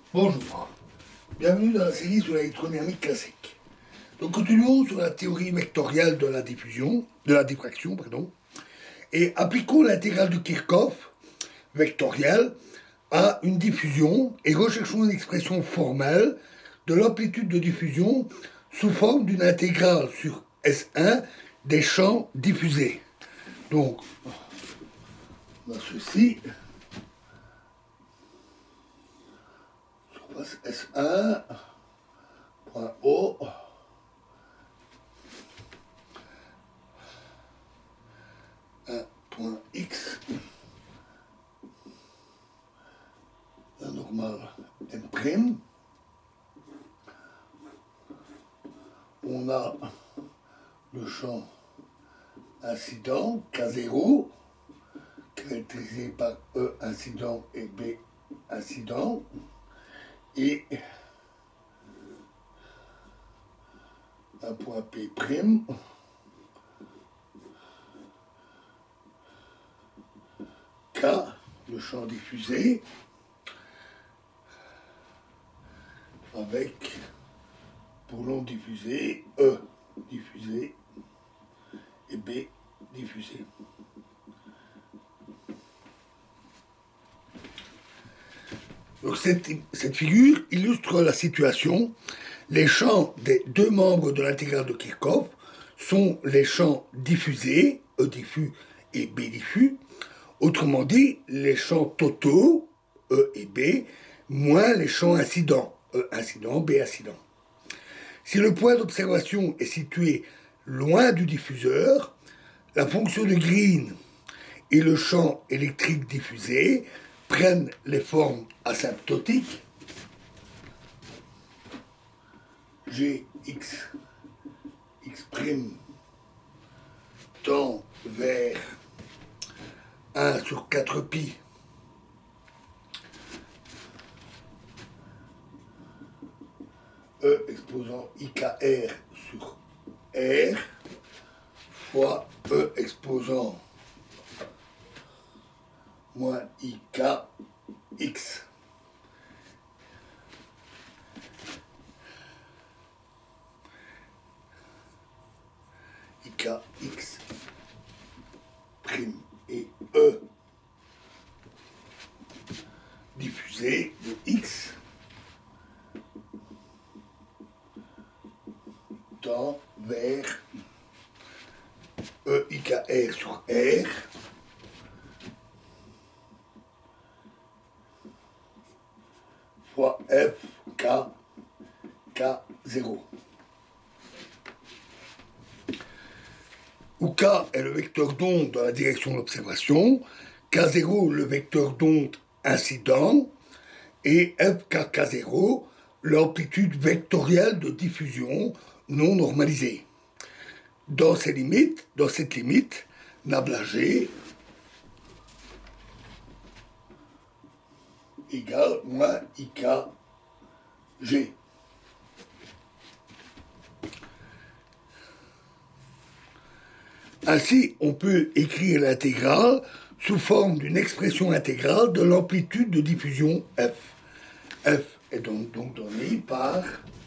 Bonjour, bienvenue dans la série sur l'électrodynamique classique. Donc continuons sur la théorie vectorielle de la diffusion, de la diffraction, pardon, et appliquons l'intégrale de Kirchhoff vectorielle à une diffusion et recherchons une expression formelle de l'amplitude de diffusion sous forme d'une intégrale sur S1 des champs diffusés. Donc, on a ceci. Surface S1, point O, point X, la normale M', on a le champ incident K0, caractérisé par E incident et B incident, et un point P', K, le champ diffusé, avec, pour long diffusé, E diffusé et B diffusé. Donc cette figure illustre la situation. Les champs des deux membres de l'intégrale de Kirchhoff sont les champs diffusés, E diffus et B diffus, autrement dit, les champs totaux, E et B, moins les champs incidents, E incident, B incident. Si le point d'observation est situé loin du diffuseur, la fonction de Green et le champ électrique diffusé prennent les formes asymptotiques Gx x' tend vers 1 sur 4 pi E exposant IKR sur R fois E exposant moins IKX. IKX prime et E diffusé de X tend vers EIKR sur R fois FK K0. Où K est le vecteur d'onde dans la direction de l'observation, K0 le vecteur d'onde incident, et FKK0 l'amplitude vectorielle de diffusion non normalisée. Dans cette limite, Nablagé égale moins IKG. Ainsi, on peut écrire l'intégrale sous forme d'une expression intégrale de l'amplitude de diffusion F. F est donc donné par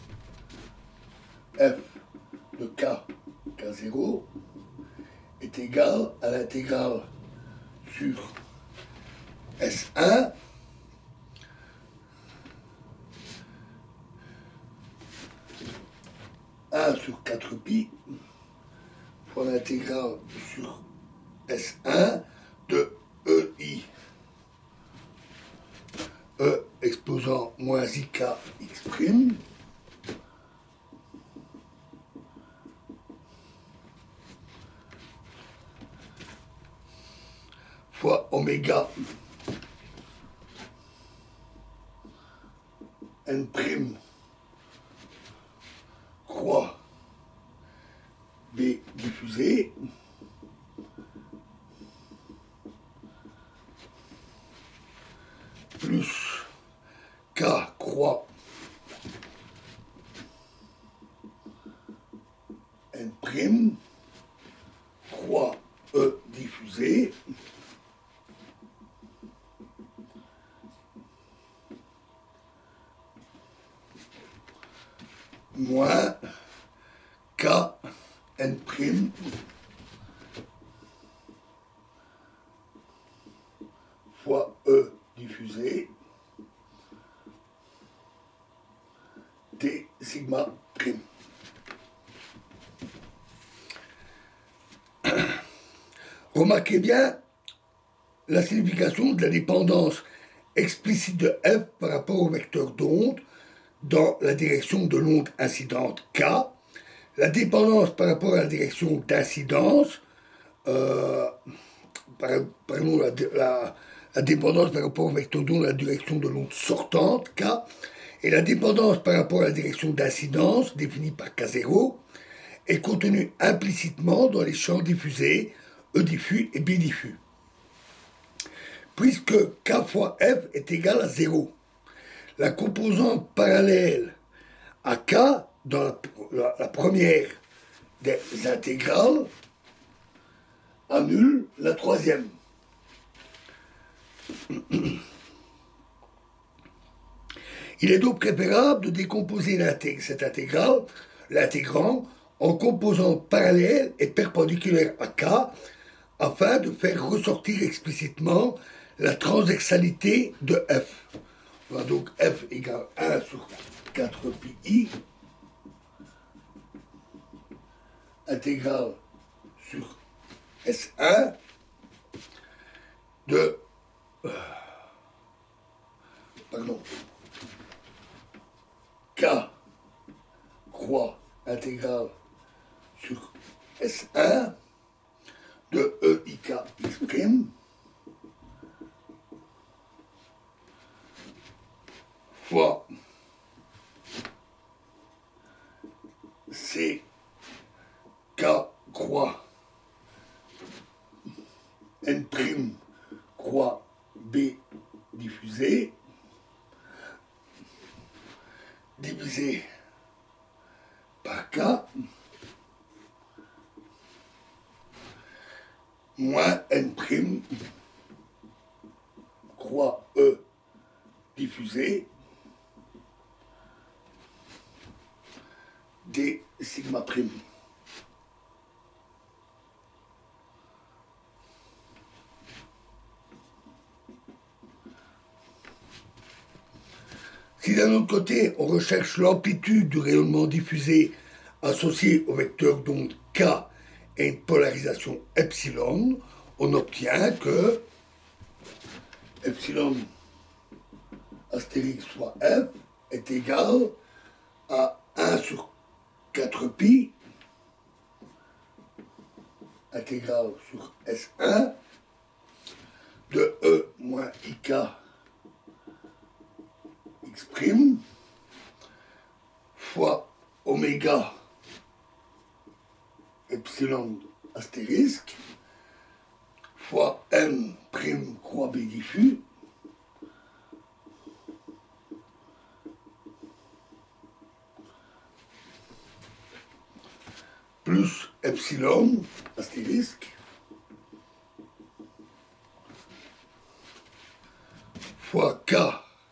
F de K, K0, est égal à l'intégrale sur S1 1 sur 4 pi fois l'intégrale sur S1 de EI. E exposant moins IK x' fois oméga n' croix B diffusé plus K croix n' croix E diffusé moins K n' fois E diffusé d sigma prime. Remarquez bien la signification de la dépendance explicite de f par rapport au vecteur d'onde dans la direction de l'onde incidente k, la dépendance par rapport à la direction d'incidence, pardon, la dépendance par rapport au vecteur d'onde dans la direction de l'onde sortante k, et la dépendance par rapport à la direction d'incidence, définie par k0, est contenue implicitement dans les champs diffusés E diffus et B diffus. Puisque K fois F est égal à 0, la composante parallèle à K dans la première des intégrales annule la troisième. Il est donc préférable de décomposer cette intégrale, l'intégrand, en composantes parallèles et perpendiculaires à K, afin de faire ressortir explicitement la transversalité de f. On a donc f égale 1 sur 4 pi intégrale sur S1 de K croix intégrale sur S1 de EIK x' fois C K croix N' croix B diffusé divisé par K moins N' croix E diffusé d sigma prime. Si d'un autre côté, on recherche l'amplitude du rayonnement diffusé associé au vecteur d'onde K et une polarisation epsilon, on obtient que epsilon astérix fois F est égal à 1 sur 4 pi intégrale sur S1 de E moins IK x' fois oméga epsilon astérisque fois m' croix b diffus plus epsilon astérisque fois k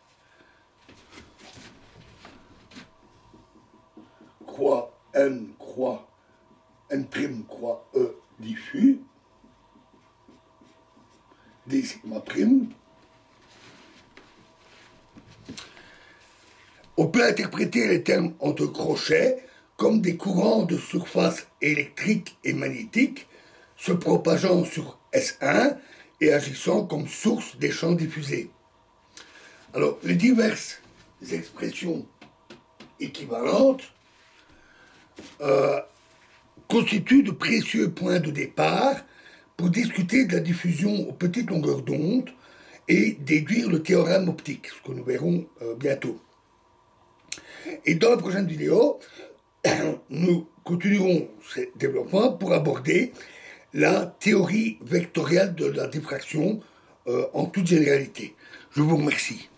croix n croix n' croix e diffus d sigma prime. On peut interpréter les termes entre crochets comme des courants de surface électrique et magnétique se propageant sur S1 et agissant comme source des champs diffusés. Alors, les diverses expressions équivalentes constituent de précieux points de départ pour discuter de la diffusion aux petites longueurs d'onde et déduire le théorème optique, ce que nous verrons bientôt. Et dans la prochaine vidéo, nous continuerons ces développements pour aborder la théorie vectorielle de la diffraction en toute généralité. Je vous remercie.